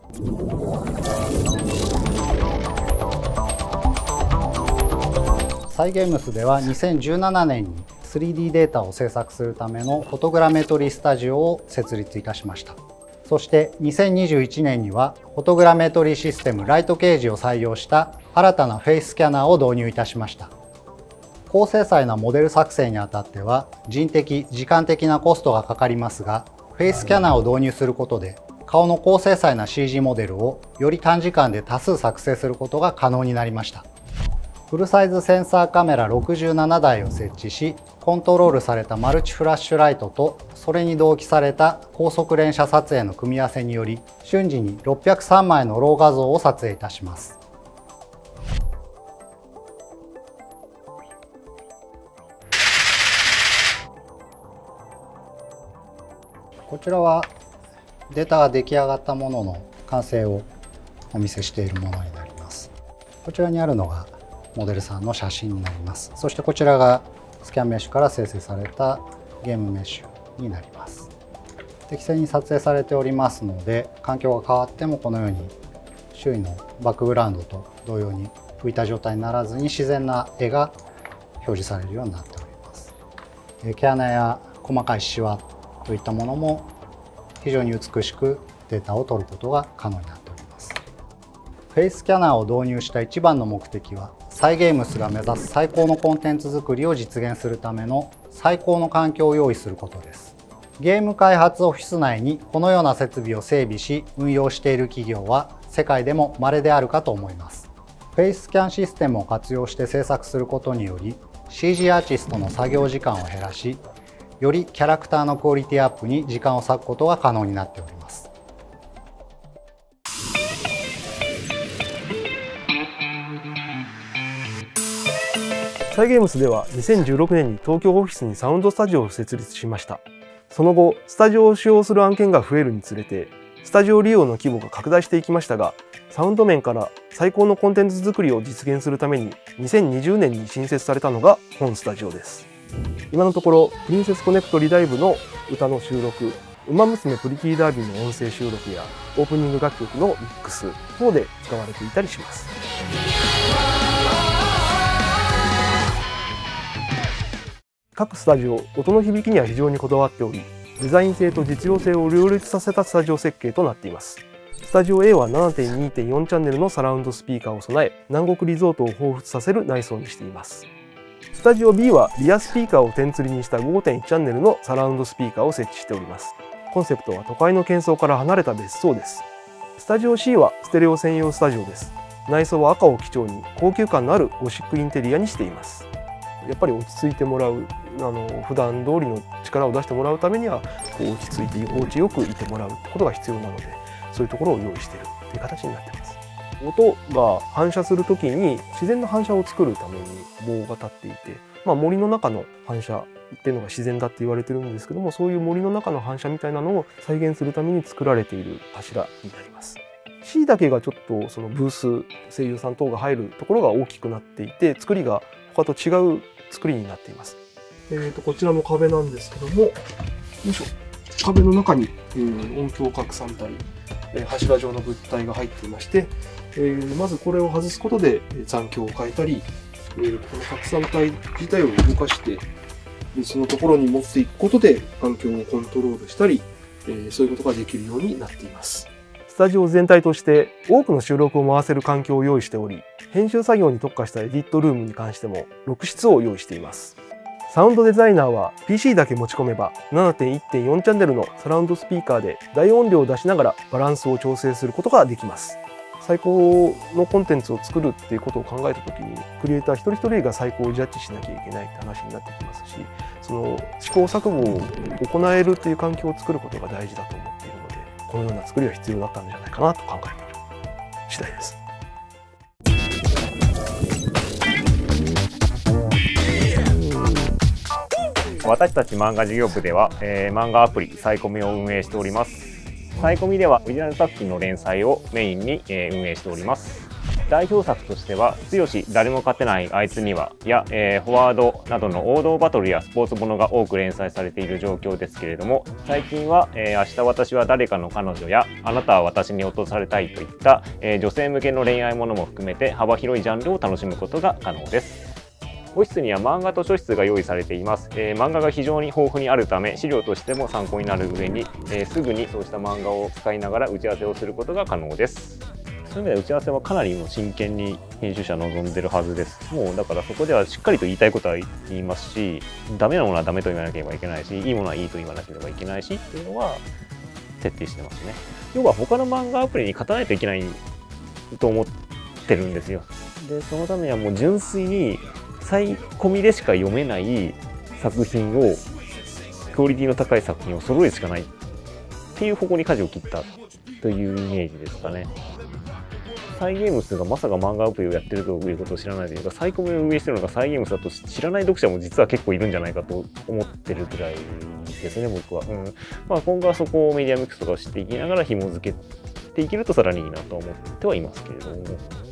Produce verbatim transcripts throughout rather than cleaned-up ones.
サイゲームスではにせんじゅうななねんに スリーディー データを制作するためのフォトグラメトリースタジオを設立いたしました。そしてにせんにじゅういちねんにはフォトグラメトリーシステムライトケージを採用した新たなフェイススキャナーを導入いたしました。高精細なモデル作成にあたっては人的・時間的なコストがかかりますが、フェイススキャナーを導入することで顔の高精細な シージー モデルをより短時間で多数作成することが可能になりました。フルサイズセンサーカメラろくじゅうななだいを設置し、コントロールされたマルチフラッシュライトとそれに同期された高速連写撮影の組み合わせにより、瞬時にろっぴゃくさんまいのロー画像を撮影いたします。こちらはデータが出来上がったものの完成をお見せしているものになります。こちらにあるのがモデルさんの写真になります。そしてこちらがスキャンメッシュから生成されたゲームメッシュになります。適正に撮影されておりますので、環境が変わってもこのように周囲のバックグラウンドと同様に浮いた状態にならずに自然な絵が表示されるようになっております。毛穴や細かいシワといったものも非常に美しくデータを取ることが可能になっております。フェイススキャナーを導入した一番の目的は、サイゲームスが目指す最高のコンテンツ作りを実現するための最高の環境を用意することです。ゲーム開発オフィス内にこのような設備を整備し運用している企業は世界でも稀であるかと思います。フェイススキャンシステムを活用して制作することにより シージー アーティストの作業時間を減らし、よりキャラクターのクオリティアップに時間を割くことが可能になっております。 サイゲームスではにせんじゅうろくねんに東京オフィスにサウンドスタジオを設立しました。その後、スタジオを使用する案件が増えるにつれて、スタジオ利用の規模が拡大していきましたが、サウンド面から最高のコンテンツ作りを実現するためににせんにじゅうねんに新設されたのが本スタジオです。今のところ、プリンセスコネクトリダイブの歌の収録、ウマ娘プリティダービーの音声収録やオープニング楽曲のミックス等で使われていたりします。各スタジオ、音の響きには非常にこだわっており、デザイン性と実用性を両立させたスタジオ設計となっています。スタジオ A は ななてんにてんよん チャンネルのサラウンドスピーカーを備え、南国リゾートを彷彿させる内装にしています。スタジオ B はリアスピーカーを点釣りにした ごてんいち チャンネルのサラウンドスピーカーを設置しております。コンセプトは都会の喧騒から離れた別荘です。スタジオ C はステレオ専用スタジオです。内装は赤を基調に高級感のあるゴシックインテリアにしています。やっぱり落ち着いてもらう、あの普段通りの力を出してもらうためにはこう落ち着いて居心地よくいてもらうことが必要なので、そういうところを用意しているという形になっています。音が反射する時に自然な反射を作るために棒が立っていて、まあ、森の中の反射っていうのが自然だって言われてるんですけども、そういう森の中の反射みたいなのを再現するために作られている柱になります。C だけがちょっとそのブース、声優さん等が入るところが大きくなっていて、作りが他と違う作りになっています。えー、とこちらの壁なんですけども、よいしょ、壁の中に、えー、音響拡散体、えー、柱状の物体が入っていまして、えー、まずこれを外すことで残響を変えたり、えー、この拡散体自体を動かして別のところに持っていくことで環境をコントロールしたり、えー、そういうことができるようになっています。スタジオ全体として多くの収録を回せる環境を用意しており、編集作業に特化したエディットルームに関してもろく室を用意しています。サウンドデザイナーは ピーシー だけ持ち込めば ななてんいってんよん チャンネルのサラウンドスピーカーで大音量を出しながらバランスを調整することができます。最高のコンテンツを作るっていうことを考えた時に、クリエイター一人一人が最高をジャッジしなきゃいけないって話になってきますし、その試行錯誤を行えるっていう環境を作ることが大事だと思っているので、このような作りが必要だったんじゃないかなと考えている次第です。 私たち漫画事業部では、えー、漫画アプリサイコミを運営しております。サイコミではオリジナル作品の連載をメインに、えー、運営しております。 代表作としては「剛誰も勝てないあいつには」や、えー、フォワードなどの王道バトルやスポーツものが多く連載されている状況ですけれども、最近は、えー「明日私は誰かの彼女」や「あなたは私に落とされたい」といった、えー、女性向けの恋愛ものも含めて幅広いジャンルを楽しむことが可能です。オフィスには漫画図書室が用意されています。えー、漫画が非常に豊富にあるため資料としても参考になる上に、えー、すぐにそうした漫画を使いながら打ち合わせをすることが可能です。そういう意味では打ち合わせはかなり真剣に編集者は望んでるはずです。もうだからそこではしっかりと言いたいことは言いますし、ダメなものはダメと言わなければいけないし、いいものはいいと言わなければいけないしっていうのは徹底してますね。要は他の漫画アプリに勝たないといけないと思ってるんですよ。でそのためにはもう純粋にサイコミでしか読めない作品を、クオリティの高い作品を揃えるしかないっていう方向に舵を切ったというイメージですかね。サイゲームスがまさか漫画アプリをやってるということを知らないというか、サイコミを運営してるのがサイゲームスだと知らない読者も実は結構いるんじゃないかと思ってるくらいですね、僕は。うんまあ、今後はそこをメディアミックスとかをしていきながら紐付けていけるとさらにいいなと思ってはいますけれども。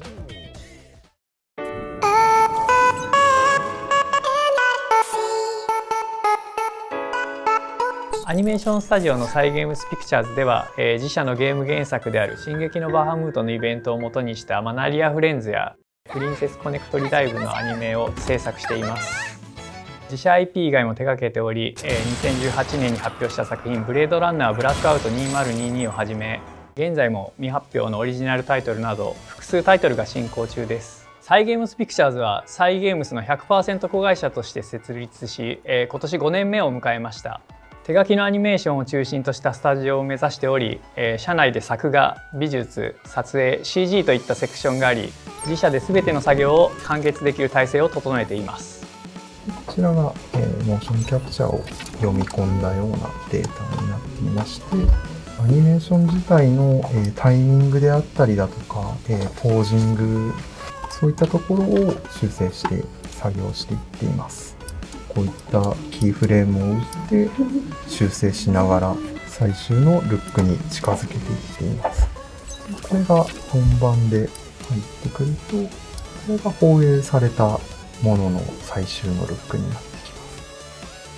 アニメーションスタジオのサイゲームスピクチャーズでは、えー、自社のゲーム原作である「進撃のバハムート」のイベントを元にしたマナリア・フレンズやプリンセスコネクトリダイブのアニメを制作しています。自社 アイピー 以外も手掛けており、えー、にせんじゅうはちねんに発表した作品「ブレードランナーブラックアウトにせんにじゅうに」をはじめ、現在も未発表のオリジナルタイトルなど複数タイトルが進行中です。サイゲームスピクチャーズはサイゲームスの ひゃくパーセント 子会社として設立し、えー、今年ごねんめを迎えました。手書きのアニメーションを中心としたスタジオを目指しており、えー、社内で作画、美術、撮影、シージー といったセクションがあり、自社で全ての作業を完結できる体制を整えています。 こちらが、えー、モーションキャプチャーを読み込んだようなデータになっていまして、アニメーション自体の、えー、タイミングであったりだとか、えー、ポージング、そういったところを修正して作業していっています。こういったキーフレームを打って修正しながら最終のルックに近づけていっています。これが本番で入ってくると、これが放映されたものの最終のルックになってきます。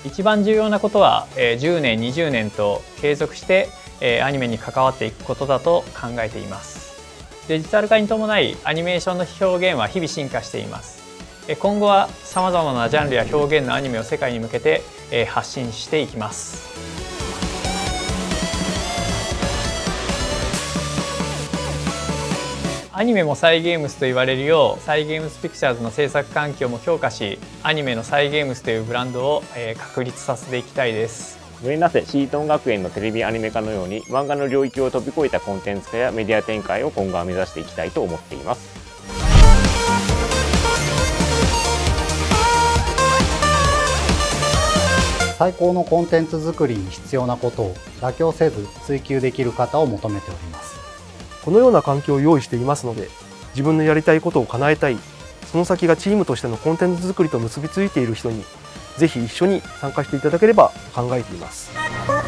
一番重要なことは、えー、じゅうねん、にじゅうねんと継続して、えー、アニメに関わっていくことだと考えています。デジタル化に伴いアニメーションの表現は日々進化しています。今後はさまざまなジャンルや表現のアニメを世界に向けて発信していきます。アニメもサイゲームスと言われるよう、サイゲームスピクチャーズの制作環境も強化し、アニメのサイゲームスというブランドを確立させていきたいです。 よりなせシートン学園のテレビアニメ化のように漫画の領域を飛び越えたコンテンツ化やメディア展開を今後は目指していきたいと思っています。 最高のコンテンツ作りに必要なことを妥協せず追求できる方を求めております。 このような環境を用意していますので、自分のやりたいことを叶えたい、その先がチームとしてのコンテンツ作りと結びついている人にぜひ一緒に参加していただければ考えています。